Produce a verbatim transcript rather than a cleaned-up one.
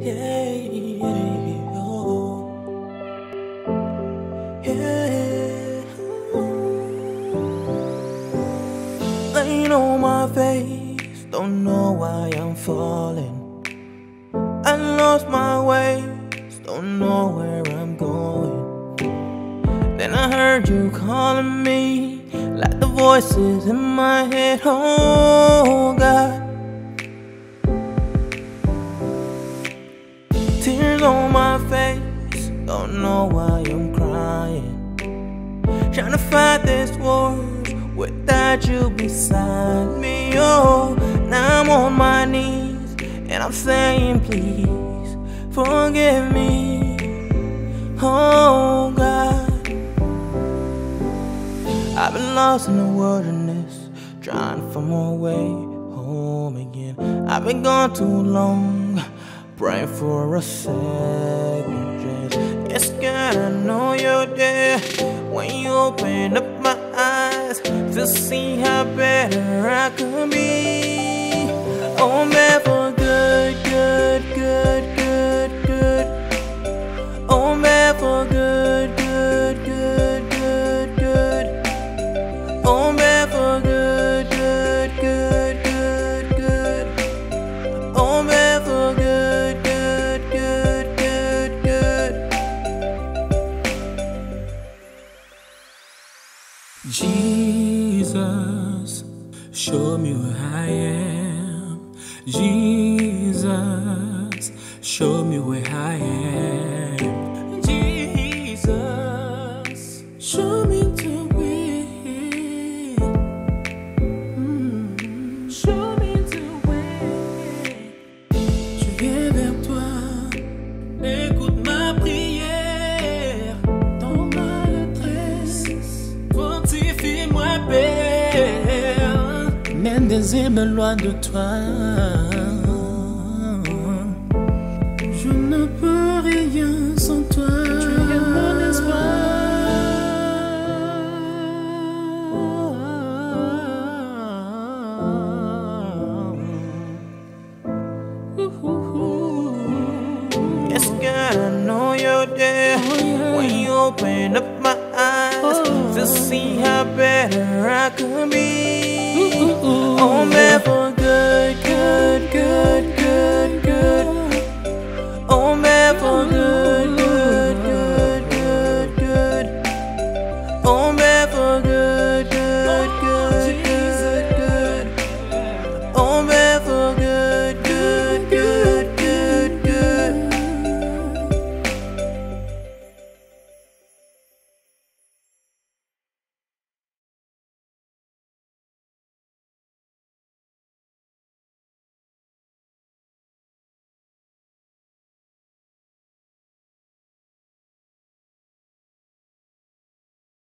Yeah, yeah, oh. Yeah. Laying on my face, don't know why I'm falling. I lost my way, don't know where I'm going. Then I heard you calling me, like the voices in my head. Oh God, tears on my face, don't know why I'm crying. Trying to fight this world without you beside me. Oh, now I'm on my knees and I'm saying please forgive me. Oh God, I've been lost in the wilderness, trying to find my way home again. I've been gone too long, praying for a second chance. Yes, God, I know you're there when you open up my eyes to see how better I could be. Oh, I'm bad for good, good, good, good, good. Oh, I'm bad for good, good, good, good, good. Oh, I'm bad for good, good, good, good, good. Oh, I'm bad for good, good, good, good, good. Jesus, show me where I am. Jesus, show me where I am. Jesus, show me the way. Mm. Show me the way. Je viens vers toi, écoute ma prière. Dans ma détresse, fortifie-moi, Père. Mène des âmes loin de toi. Je ne peux rien sans toi. Tu es mon espoir. Yes, God, I know you're there oh, yeah. when you open up my eyes oh. to see how better I could be. Ooh, ooh, ooh. Oh, I'm bad for good, good, good.